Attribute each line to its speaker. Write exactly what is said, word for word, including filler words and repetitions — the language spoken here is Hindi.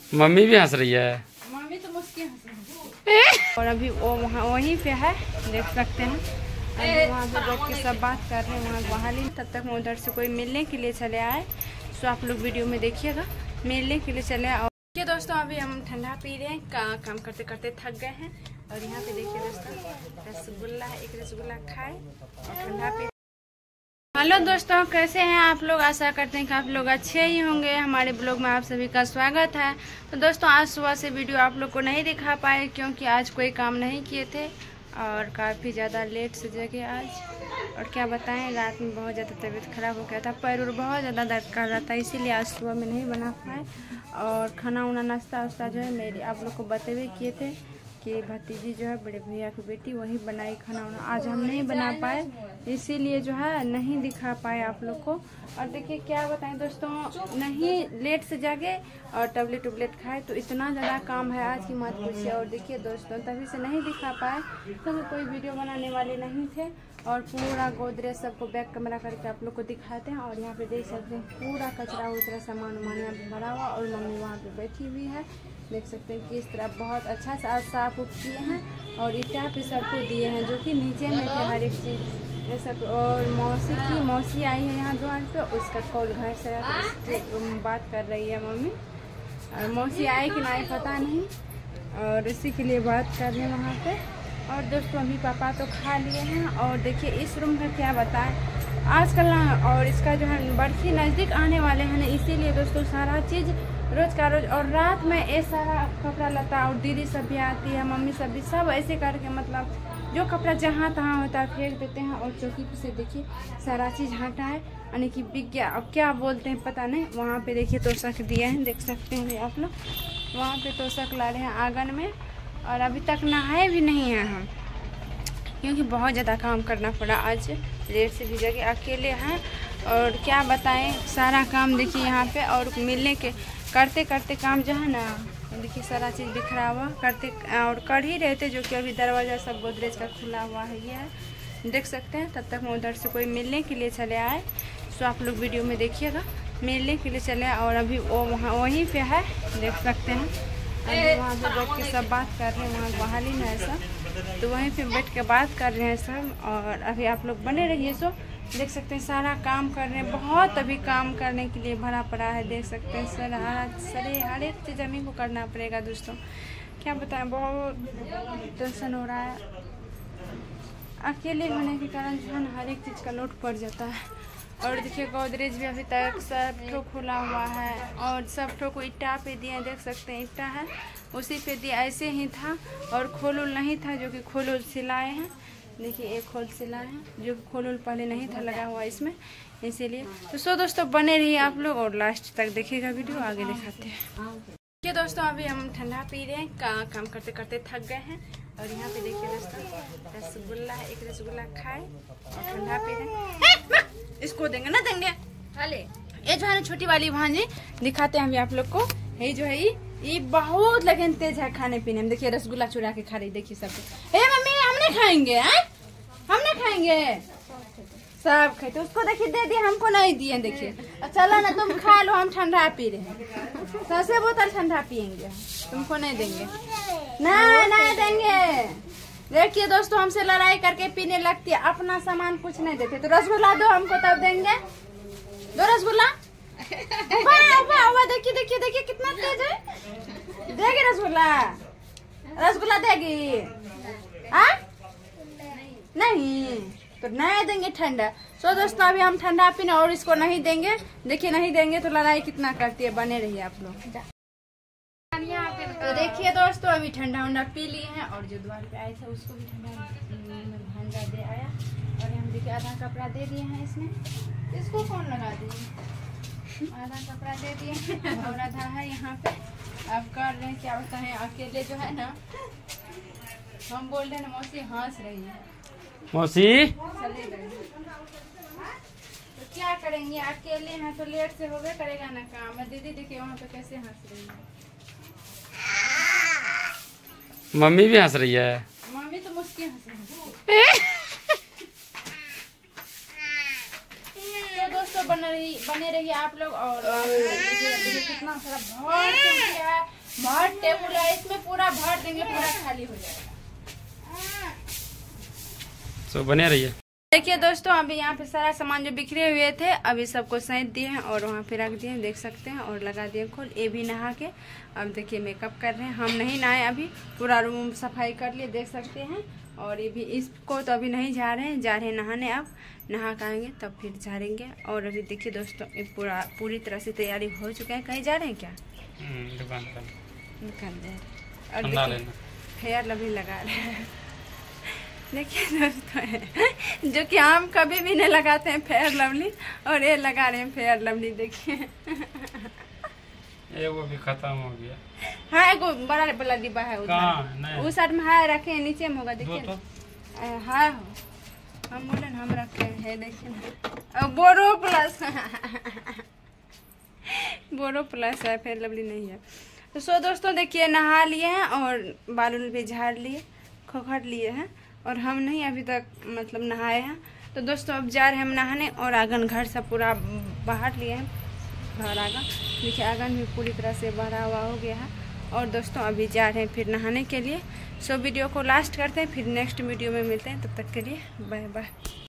Speaker 1: मम्मी भी हंस रही है।
Speaker 2: मम्मी तो मुझकी हंस रही है। और अभी वो वहाँ वहीं पे है, देख सकते हैं। अभी वहाँ पे बैठ के सब बात कर रहे हैं वहाँ वहाँ ली। तब तक मैं उधर से कोई मिलने के लिए चले आए, तो आप लोग वीडियो में देखिएगा। मिलने के लिए चले आए। देखिए दोस्तों, अभी हम ठंडा पी रहे हैं, का, काम करते करते थक गए हैं। और यहाँ पे देखिए दोस्तों, रसगुल्ला है, एक रसगुल्ला खाए और ठंडा पी। हेलो दोस्तों, कैसे हैं आप लोग? आशा करते हैं कि आप लोग अच्छे ही होंगे। हमारे ब्लॉग में आप सभी का स्वागत है। तो दोस्तों, आज सुबह से वीडियो आप लोग को नहीं दिखा पाए क्योंकि आज कोई काम नहीं किए थे और काफ़ी ज़्यादा लेट से जगे आज। और क्या बताएं, रात में बहुत ज़्यादा तबीयत ख़राब हो गया था, पैर और बहुत ज़्यादा दर्द कर रहा था, इसीलिए आज सुबह में नहीं बना पाए। और खाना वाना नाश्ता वास्ता जो है मेरे आप लोग को बतेवे किए थे कि भतीजी जो है बड़े भैया की बेटी वही बनाई खाना वाना। आज हम नहीं बना पाए, इसीलिए जो है नहीं दिखा पाए आप लोग को। और देखिए क्या बताएं दोस्तों, नहीं लेट से जागे और टैबलेट उबलेट खाए तो इतना ज़्यादा काम है आज की मत पूछिए। और देखिए दोस्तों, तभी से नहीं दिखा पाए, तो हम कोई वीडियो बनाने वाले नहीं थे। और पूरा गोदरेज सबको बैक कैमरा करके आप लोग को दिखाते हैं। और यहाँ पे देख सकते हैं पूरा कचरा उचरा सामान वामान यहाँ पे भरा हुआ, और मम्मी वहाँ पे बैठी हुई है। देख सकते हैं कि इस तरह बहुत अच्छा से साफ उफ किए हैं और ईटा पे सबको दिए हैं जो कि नीचे में थे हर एक चीज़ ये सब। और मौसी की मौसी आई है यहाँ द्वार पे, उसका कॉल घर से तो बात कर रही है मम्मी। और मौसी आई कि नहीं पता नहीं, और इसी के लिए बात कर रहे हैं वहाँ पे। और दोस्तों, अभी पापा तो खा लिए हैं। और देखिए इस रूम का क्या बताएं आजकल ना, और इसका जो है बरसी नज़दीक आने वाले हैं ना, इसीलिए दोस्तों सारा चीज़ रोज का रोज। और रात में ये सारा कपड़ा लता, और दीदी सब भी आती है, मम्मी सब भी, सब ऐसे करके मतलब जो कपड़ा जहाँ तहाँ होता है फेंक देते हैं। और चौकी पे से देखिए सारा चीज़ हटा है, यानी कि बिक गया। अब क्या बोलते हैं पता नहीं। वहाँ पे देखिए तोशक दिए हैं, देख सकते हैं आप लोग, वहाँ पे तोशक ला रहे हैं आंगन में। और अभी तक नहाए भी नहीं हैं हम, क्योंकि बहुत ज़्यादा काम करना पड़ा आज, लेट से भी जगह अकेले हैं। और क्या बताएं, सारा काम देखिए यहाँ पे। और मिलने के करते करते काम जो है ना, देखिए सारा चीज़ बिखरा हुआ करते और कर ही रहे थे, जो कि अभी दरवाज़ा सब गोदरेज का खुला हुआ है, ये है देख सकते हैं। तब तक मैं उधर से कोई मिलने के लिए चले आए, तो आप लोग वीडियो में देखिएगा। मिलने के लिए चले आए और अभी वो वहाँ वहीं पे है, देख सकते हैं। अभी वहाँ पे बैठ के सब बात कर रहे हैं, वहाँ बहाल ही है सब, तो वहीं पे बैठ के बात कर रहे हैं सब। और अभी आप लोग बने रहिए। सो देख सकते हैं सारा काम कर रहे हैं, बहुत अभी काम करने के लिए भरा पड़ा है, देख सकते हैं सर सरे हर एक चीज़ हमें को करना पड़ेगा दोस्तों। क्या बताएं, बहुत टेंशन हो रहा है। अकेले होने के कारण जो है हर एक चीज़ का लोड पड़ जाता है। और देखिए गोदरेज भी अभी तक सब ठो खुला हुआ है, और सब ठो को ईटा पे दिए, देख सकते हैं ईटा है उसी पे दिया, ऐसे ही था। और खोल उल नहीं था, जो कि खोल उल सिलाए हैं, देखिए एक खोल सिलाए हैं, जो कि खोल उल पहले नहीं था लगा हुआ इसमें, इसीलिए। तो सो दोस्तों, बने रहिए आप लोग और लास्ट तक देखिएगा वीडियो, आगे दिखाते हैं। देखिए दोस्तों, अभी हम ठंडा पी रहे हैं, का, काम करते करते थक गए हैं। और यहाँ पे देखिए दोस्तों, रसगुल्ला है, एक रसगुल्ला खाए और ठंडा पी रहे हैं। इसको देंगे ना देंगे हाले, ये जो है ना छोटी वाली भांजी, दिखाते हैं अभी आप लोग को। ये जो है ये बहुत लगन तेज है खाने पीने में। देखिए रसगुल्ला चुरा के खा रही, देखिए सब। ए मम्मी, हम नहीं खाएंगे, हम नहीं खाएंगे, सब खाते। उसको देखिए दे दिए, हमको नहीं दिए। देखिए चलो ना, तुम खा लो, हम ठंडा पी रहे हैं, सबसे बोतल ठंडा पियेंगे, तुमको नहीं देंगे, नहीं नहीं देंगे। देखिए दोस्तों, हमसे लड़ाई करके पीने लगती है, अपना सामान कुछ नहीं देते। तो रसगुल्ला दो हमको, तब देंगे। दो रसगुल्ला। वाह वाह वाह, देखिए देखिए देखिए कितना तेज है। देगी रसगुल्ला, रसगुल्ला देगी आ? नहीं तो नहीं देंगे ठंडा। सो दोस्तों, अभी हम ठंडा पीने और इसको नहीं देंगे। देखिए नहीं देंगे तो लड़ाई कितना करती है, बने रहिए आप लोग। तो देखिए दोस्तों, अभी ठंडा उंडा पी लिए हैं, और जो द्वार पे आए थे उसको भी ठंडा भांडा दे आया। और हम देखिए आधा कपड़ा दे दिए हैं इसमें, इसको कौन लगा दिए, आधा कपड़ा दे दिए हैं और आधा है यहाँ पे। अब कर रहे हैं, क्या होता है अकेले जो है ना, हम बोल रहे हैं ना, मौसी हंस रही है,
Speaker 1: मौसी
Speaker 2: चले गए। तो क्या करेंगे, अकेले हैं तो लेट से होगा करेगा ना काम। दीदी देखिए वहाँ पे कैसे हंस रही है,
Speaker 1: मम्मी भी हंस रही है।
Speaker 2: मम्मी तो मुझकी हंस रही है। तो दोस्तों, बने रही बने रहिए आप लोग। और देखिए कितना सारा बहुत है, भर टेबुल है, इसमें पूरा भर देंगे, पूरा खाली हो जाएगा।
Speaker 1: तो बने रहिए।
Speaker 2: देखिए दोस्तों, अभी यहाँ पे सारा सामान जो बिखरे हुए थे अभी सबको सैंत दिए हैं और वहाँ पे रख दिए हैं, देख सकते हैं, और लगा दिए खोल। ये भी नहा के अब देखिए मेकअप कर रहे हैं। हम नहीं नहाए, अभी पूरा रूम सफाई कर लिए, देख सकते हैं। और ये भी, इसको तो अभी नहीं जा रहे हैं, जा रहे हैं नहाने। अब नहा के आएंगे तब फिर झाड़ेंगे। और अभी देखिए दोस्तों, ये पूरा पूरी तरह से तैयारी हो चुका है। कहीं जा रहे हैं क्या?
Speaker 1: दुकान पर
Speaker 2: निकाल दे। और देखिए फेयर लवली लगा रहे हैं। देखिए दोस्तों, जो कि हम कभी भी नहीं लगाते हैं फेयर लवली, और ये लगा रहे हैं फेयर लवली। देखिए
Speaker 1: ये वो भी खत्म हो गया।
Speaker 2: हाँ, एक बड़ा बड़ा डिब्बा है उधर, उस साइड में है, रखे हैं, नीचे में होगा। देखिए तो हाँ, हम बोले हम रखे हैं, देखिए ना, बोरो प्लस बोरो प्लस है, फेयर लवली नहीं है। तो सो दोस्तों देखिए, नहा लिए हैं और बाल भी झाड़ लिए, खोखट लिए हैं, और हम नहीं अभी तक मतलब नहाए हैं। तो दोस्तों अब जा रहे हैं हम नहाने, और आंगन घर सब पूरा बाहर लिए हैं, घर आंगन। देखिए आंगन भी पूरी तरह से भरा हुआ हो गया है। और दोस्तों अभी जा रहे हैं फिर नहाने के लिए। सो वीडियो को लास्ट करते हैं, फिर नेक्स्ट वीडियो में मिलते हैं, तब तक के लिए बाय बाय।